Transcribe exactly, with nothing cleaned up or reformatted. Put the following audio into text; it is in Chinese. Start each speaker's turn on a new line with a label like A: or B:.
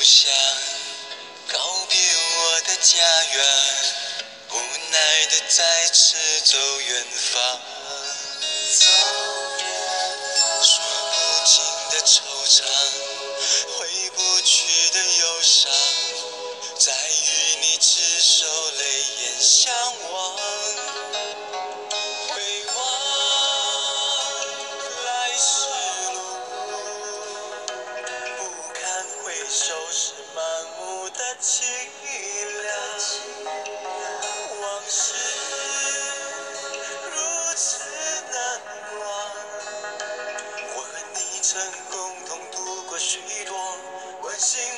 A: 乡，告别我的家园，无奈的再次走远方。走远方，说不尽的惆怅，回不去的忧伤，在与你执手泪眼相望。回望来时路，不堪回首是满目的凄凉。往事如此难忘，我和你曾共同度过许多温馨